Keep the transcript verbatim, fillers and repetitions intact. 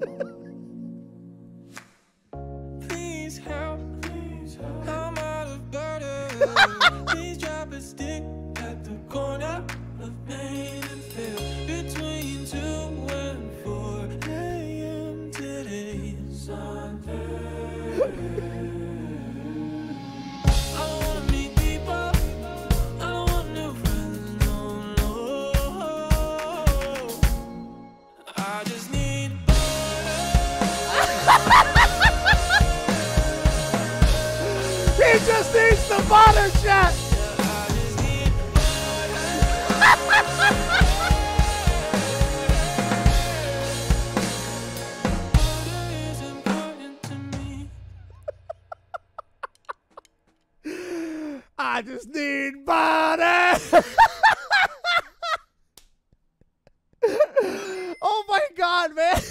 Please help. Please help. I'm out of butter. Please drop a stick at the corner of Main and Fair between two and four A M today. Sunday. I don't wanna meet people. I don't want new friends. No, no. I just need He just needs the butter, chat. I just need butter. Oh my God, man.